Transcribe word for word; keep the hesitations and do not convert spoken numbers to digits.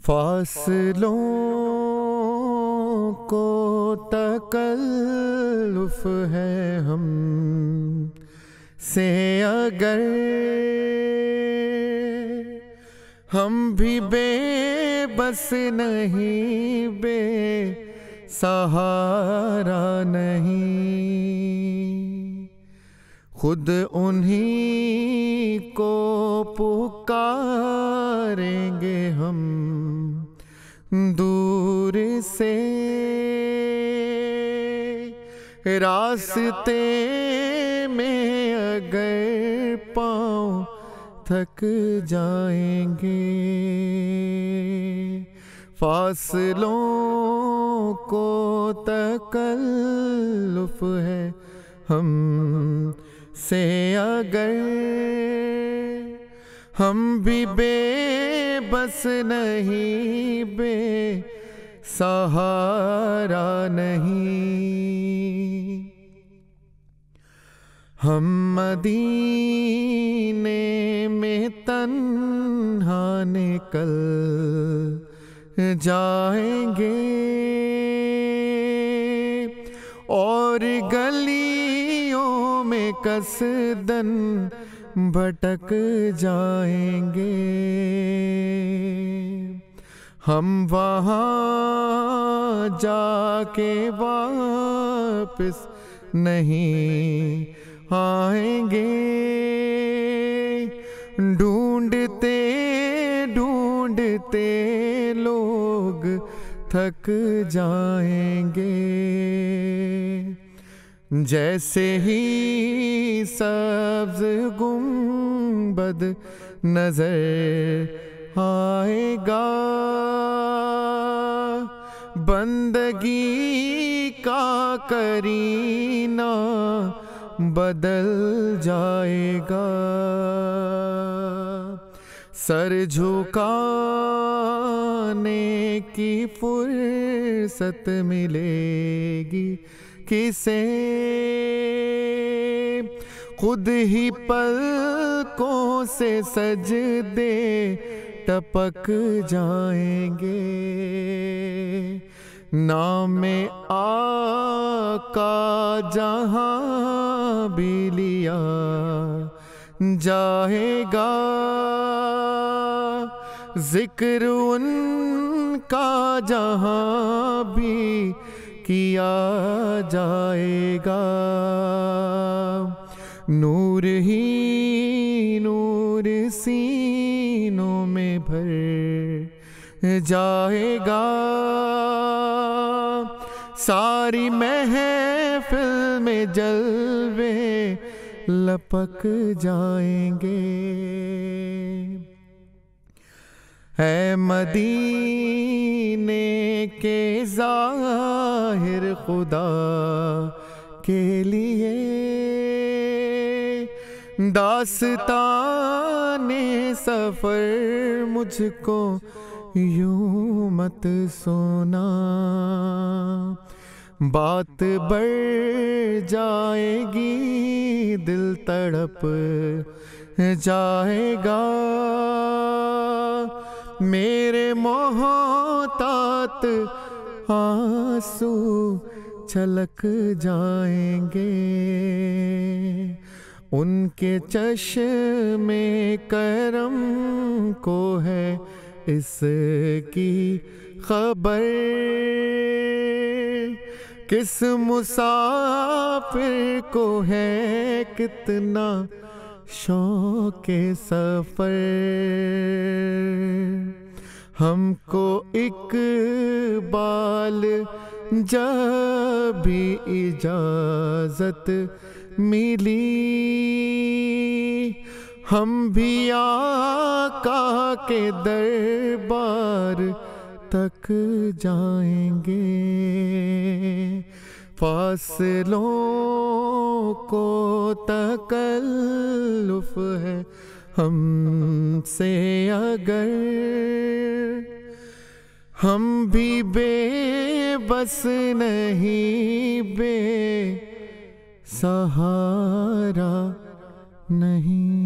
فاصلوں کو تکلف ہے ہم سے اگر ہم بھی بے بس نہیں، بے سہارا نہیں، خود انہی کو پکاریں گے ہم دور سے، راستے میں اگر پاؤں تھک جائیں گے، فاصلوں کو تکلف ہے ہم سے اگر ہم بھی بے بس نہیں، بے سہارا نہیں، ہم مدینے میں تنہا نکل جائیں گے اور گلیوں میں قصدن بھٹک جائیں گے، ہم وہاں جا کے واپس نہیں آئیں گے، ڈھونڈتے ڈھونڈتے لوگ تھک جائیں گے، جیسے ہی سبز گنبد نظر آئے گا، بندگی کا کرینہ بدل جائے گا، سر جھکانے کی فرصت ملے گی کسے، خود ہی پلکوں سے سجدے ٹپک جائیں گے، نام آقا جہاں بھی لیا جائے گا، ذکر ان کا جہاں بھی کیا جائے گا، نور ہی نور سینوں میں بھر جائے گا، ساری محفل میں جلوے لپک جائیں گے، اے مدینے کے ظاہر خدا کے لیے داستان سفر مجھ کو یوں مت سونا، بات بڑھ جائے گی دل تڑپ جائے گا، میرے محتاط آنسو چھلک جائیں گے، ان کے چشم کرم کو ہے اس کی خبر، کس مسافر کو ہے کتنا شوق سفر، ہم کو اقبال جب بھی اجازت ملی، ہم بھی آقا کے دربار تک جائیں گے، فاصلوں کو تکلف ہے ہم سے اگر ہم بھی بے بس نہیں، بے سہارا نہیں۔